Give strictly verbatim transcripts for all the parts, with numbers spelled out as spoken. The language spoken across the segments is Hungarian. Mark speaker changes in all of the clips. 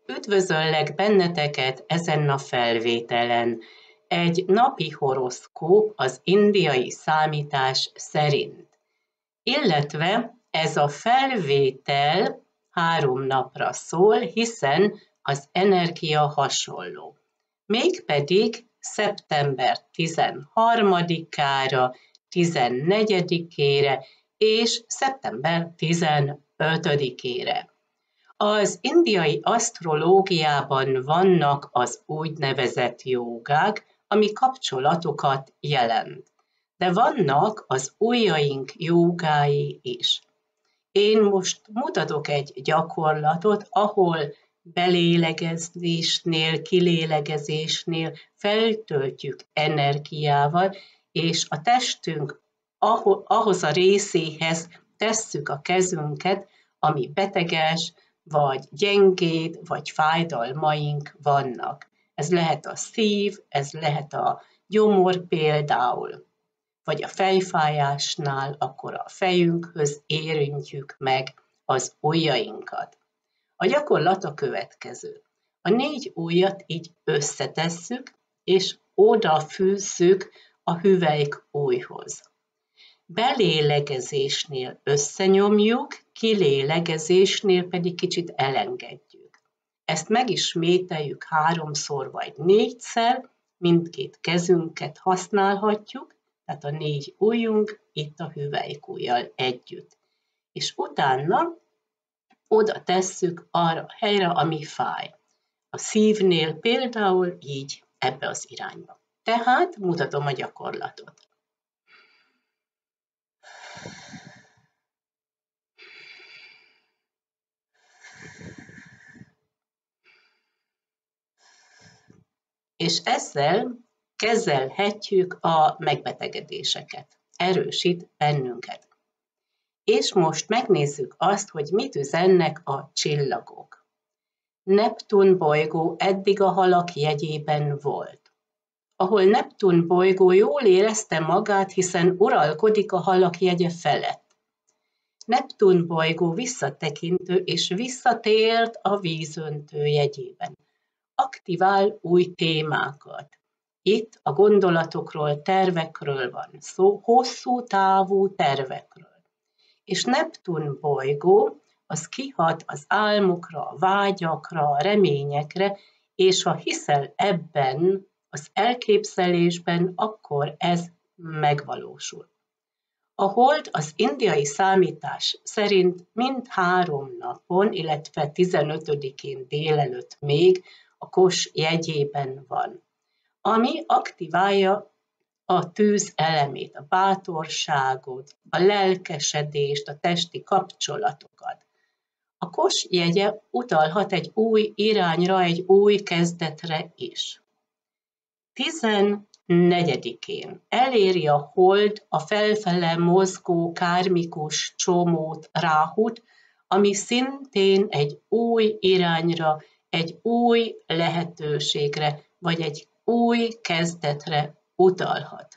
Speaker 1: Üdvözöllek benneteket ezen a felvételen. Egy napi horoszkóp az indiai számítás szerint. Illetve ez a felvétel három napra szól, hiszen az energia hasonló. Mégpedig szeptember tizenharmadikára, tizennegyedikére és szeptember tizenötödikére. Az indiai asztrológiában vannak az úgynevezett jógák, ami kapcsolatokat jelent. De vannak az ujjaink jógái is. Én most mutatok egy gyakorlatot, ahol belélegezésnél, kilélegezésnél feltöltjük energiával, és a testünk ahhoz a részéhez tesszük a kezünket, ami beteges, vagy gyengéd, vagy fájdalmaink vannak. Ez lehet a szív, ez lehet a gyomor például, vagy a fejfájásnál, akkor a fejünkhöz érintjük meg az ujjainkat. A gyakorlat a következő. A négy ujjat így összetesszük, és odafűzzük a hüvelyk ujjhoz. Belélegezésnél összenyomjuk, kilélegezésnél pedig kicsit elengedjük. Ezt megismételjük háromszor vagy négyszer, mindkét kezünket használhatjuk, tehát a négy ujjunk itt a hüvelykujjal együtt. És utána oda tesszük arra a helyre, ami fáj. A szívnél például így ebbe az irányba. Tehát mutatom a gyakorlatot. És ezzel kezelhetjük a megbetegedéseket. Erősít bennünket. És most megnézzük azt, hogy mit üzennek a csillagok. Neptun bolygó eddig a halak jegyében volt. Ahol Neptun bolygó jól érezte magát, hiszen uralkodik a halak jegye felett. Neptun bolygó visszatekintő és visszatért a vízöntő jegyében. Aktivál új témákat. Itt a gondolatokról, tervekről van szó, hosszú távú tervekről. És Neptun bolygó az kihat az álmokra, a vágyakra, a reményekre, és ha hiszel ebben az elképzelésben, akkor ez megvalósul. A hold az indiai számítás szerint mind három napon, illetve tizenötödikén délelőtt még a kos jegyében van, ami aktiválja a tűz elemét, a bátorságot, a lelkesedést, a testi kapcsolatokat. A kos jegye utalhat egy új irányra, egy új kezdetre is. tizennegyedikén eléri a hold a felfele mozgó kármikus csomót, ráhut, ami szintén egy új irányra, egy új lehetőségre, vagy egy új kezdetre utalhat.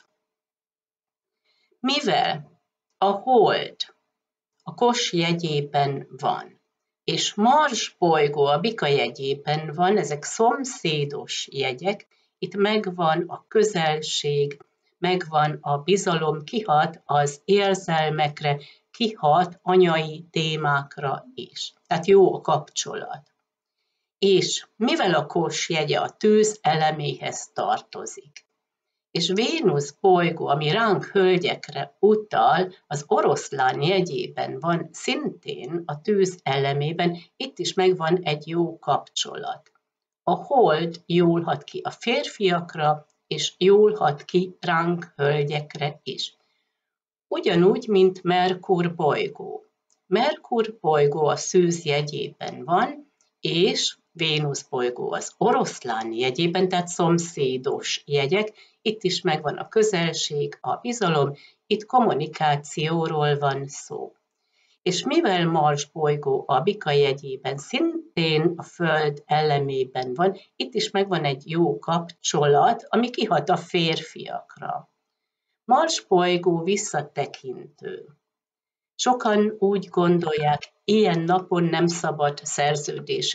Speaker 1: Mivel a hold a kos jegyében van, és Mars bolygó a bika jegyében van, ezek szomszédos jegyek, itt megvan a közelség, megvan a bizalom, kihat az érzelmekre, kihat anyai témákra is. Tehát jó a kapcsolat. És mivel a kos jegye a tűz eleméhez tartozik, és Vénusz bolygó, ami ránk hölgyekre utal, az oroszlán jegyében van, szintén a tűz elemében, itt is megvan egy jó kapcsolat. A hold jól hat ki a férfiakra, és jól hat ki ránk hölgyekre is. Ugyanúgy, mint Merkur bolygó. Merkur bolygó a szűz jegyében van, és Vénusz bolygó az oroszlán jegyében, tehát szomszédos jegyek. Itt is megvan a közelség, a bizalom, itt kommunikációról van szó. És mivel Mars bolygó a bika jegyében szintén a Föld elemében van, itt is megvan egy jó kapcsolat, ami kihat a férfiakra. Mars bolygó visszatekintő. Sokan úgy gondolják, ilyen napon nem szabad szerződéseket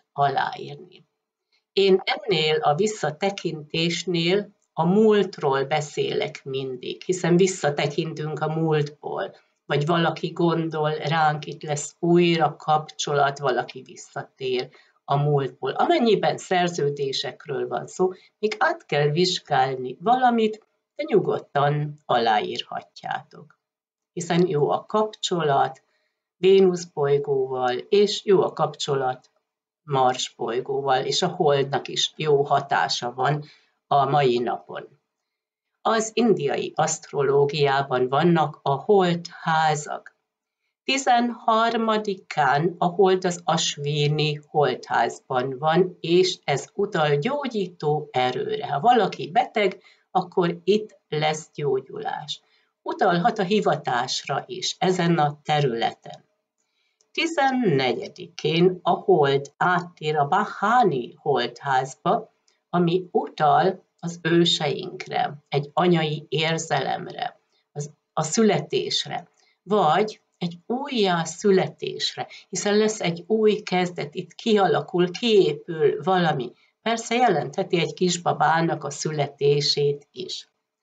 Speaker 1: aláírni. Én ennél a visszatekintésnél a múltról beszélek mindig, hiszen visszatekintünk a múltból, vagy valaki gondol ránk, itt lesz újra kapcsolat, valaki visszatér a múltból. Amennyiben szerződésekről van szó, még át kell vizsgálni valamit, de nyugodtan aláírhatjátok. Hiszen jó a kapcsolat Vénusz bolygóval, és jó a kapcsolat Mars bolygóval, és a Holdnak is jó hatása van a mai napon. Az indiai asztrológiában vannak a holdházak. tizenharmadikán a hold az Asvini holdházban van, és ez utal gyógyító erőre. Ha valaki beteg, akkor itt lesz gyógyulás. Utalhat a hivatásra is ezen a területen. tizennegyedikén a hold áttér a Bahani holdházba, ami utal az őseinkre, egy anyai érzelemre, az, a születésre, vagy egy újjá születésre, hiszen lesz egy új kezdet, itt kialakul, kiépül valami. Persze jelentheti egy kisbabának a születését is.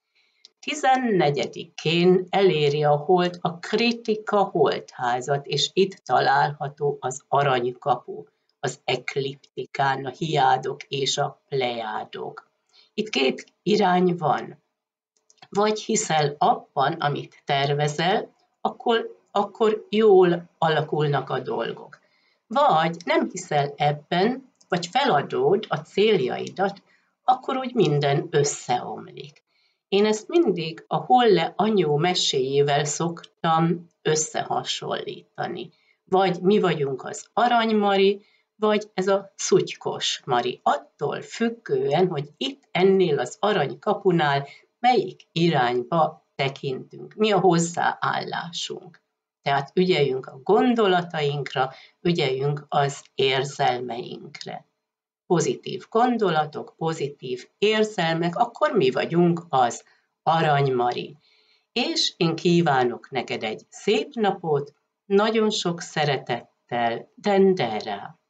Speaker 1: tizennegyedikén eléri a hold a Kritika holdházat, és itt található az aranykapu, az ekliptikán, a hiádok és a plejádok. Itt két irány van. Vagy hiszel abban, amit tervezel, akkor, akkor jól alakulnak a dolgok. Vagy nem hiszel ebben, vagy feladod a céljaidat, akkor úgy minden összeomlik. Én ezt mindig a Holle anyó meséjével szoktam összehasonlítani. Vagy mi vagyunk az Aranymari, vagy ez a Szutykos Mari. Attól függően, hogy itt ennél az aranykapunál melyik irányba tekintünk, mi a hozzáállásunk. Tehát ügyeljünk a gondolatainkra, ügyeljünk az érzelmeinkre. Pozitív gondolatok, pozitív érzelmek, akkor mi vagyunk az Aranymari. És én kívánok neked egy szép napot, nagyon sok szeretettel, Dendera.